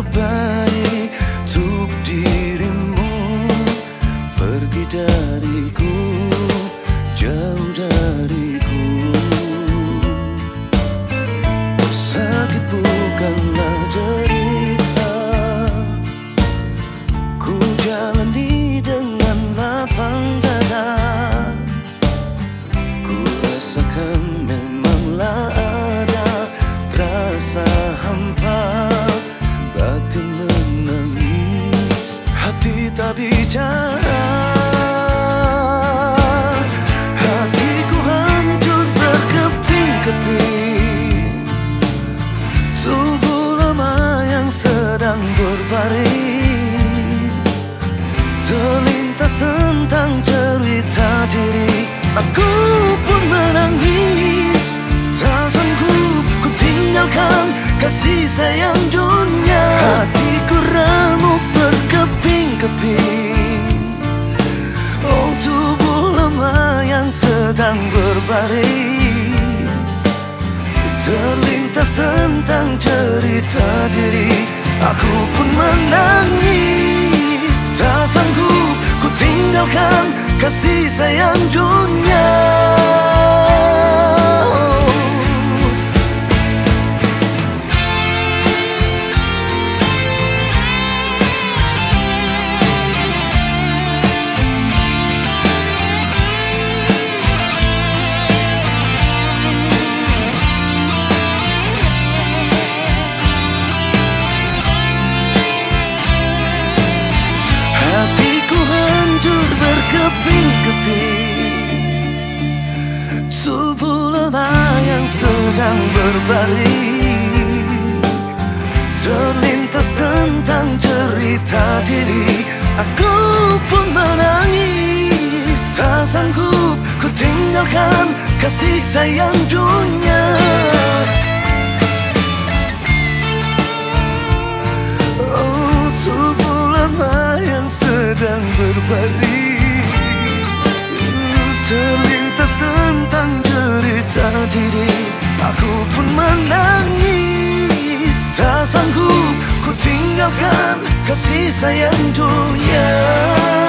terbaik untuk dirimu. Pergi dariku, jauh dariku. Sakit bukanlah derita, ku jalani dengan lapang dada. Ku rasakan memanglah ada rasa hampa, batin menangis, hati tak bicara. Hatiku hancur berkeping-keping, tubuh lemah yang sedang berbaring. Terlintas tentang cerita diri, aku pun menangis. Tak sanggup ku tinggalkan kasih sayang dunia. Hatiku remuk berkeping-keping, oh tubuh lemah yang sedang berbaring. Terlintas tentang cerita diri, aku pun menangis. Tak sanggup ku tinggalkan kasih sayang dunia. Hatiku hancur berkeping-keping, tubuh lemah yang sedang berbaring. Terlintas tentang cerita diri, aku pun menangis. Tak sanggup ku tinggalkan kasih sayang dunia. Oh tubuh lemah yang sedang berbaring. Terlintas tentang cerita diri, aku pun menangis. Tak sanggup ku tinggalkan kasih sayang dunia.